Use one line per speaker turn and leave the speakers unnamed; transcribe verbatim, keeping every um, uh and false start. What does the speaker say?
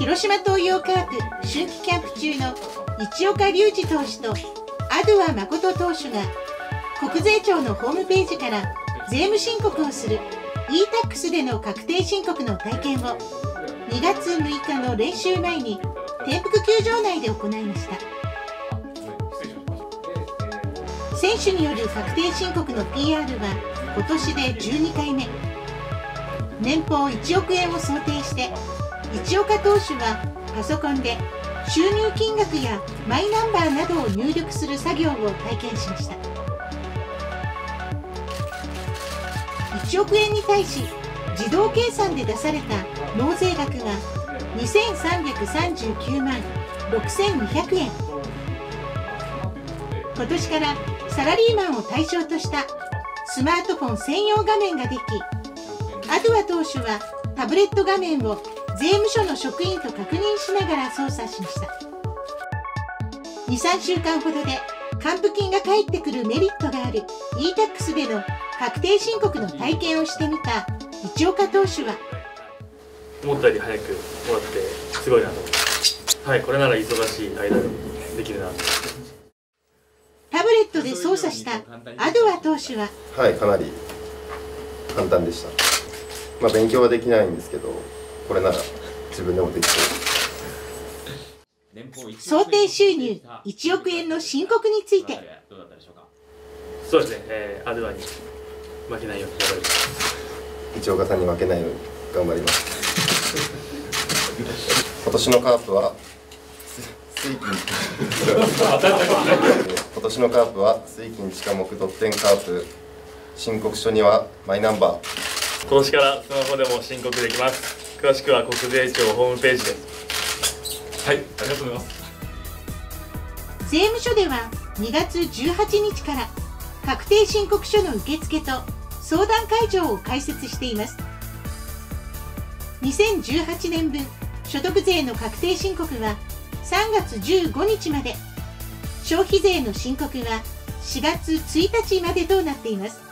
広島東洋カープ春季キャンプ中の市岡隆二投手とアドゥア誠投手が国税庁のホームページから税務申告をする イータックス での確定申告の体験をにがつむいかの練習前に天福球場内で行いました。選手による確定申告の ピーアール は今年でじゅうにかいめ。年俸いちおくえんを想定して市岡投手はパソコンで収入金額やマイナンバーなどを入力する作業を体験しました。いちおくえんに対し自動計算で出された納税額はにせんさんびゃくさんじゅうきゅうまんろくせんにひゃくえん。今年からサラリーマンを対象としたスマートフォン専用画面ができ、アドゥア投手はタブレット画面を税務署の職員と確認しながら操作しました。にさんしゅうかんほどで還付金が返ってくるメリットがある イータックス での確定申告の体験をしてみた市岡投手は、
思ったより早くもらってすごいなと思って、はい、これなら忙しい間でできるなと。
タブレットで操作したアドゥア投手は、
はい、かなり簡単でした。まあ勉強はできないんですけど、これなら自分でもできそう。
想定収入いちおくえんの申告について、
そうですね、えー、アドゥアに負けないように頑張ります。
市岡さんに負けないように頑張ります。今年のカープは水金今年のカープは水金地下木ドッテンカープ申告書にはマイナンバー。
今年からスマホでも申告できます。詳しくは国税庁ホームページです。はい、ありがとうございます。
税務署ではにがつじゅうはちにちから確定申告書の受付と相談会場を開設しています。にせんじゅうはちねんぶん所得税の確定申告はさんがつじゅうごにちまで、消費税の申告はしがつついたちまでとなっています。